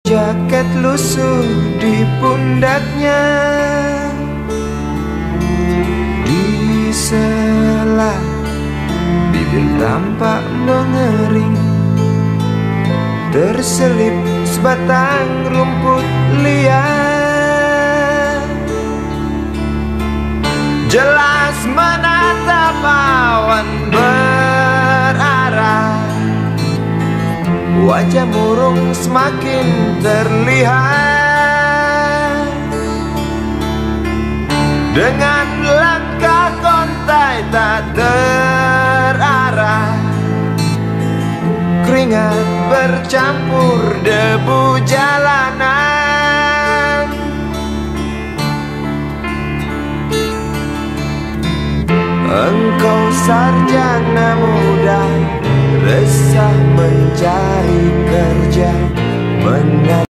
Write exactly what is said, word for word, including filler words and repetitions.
jaket lusuh di pundaknya. Di sela bibir tampak mengering, terselip sebatang rumput liar. Jelas menatap awan berarah, wajah murung semakin terlihat. Dengan langkah kontai tak terarah, keringat bercampur debu jalanan. Engkau sarjana muda, resah mencari kerja,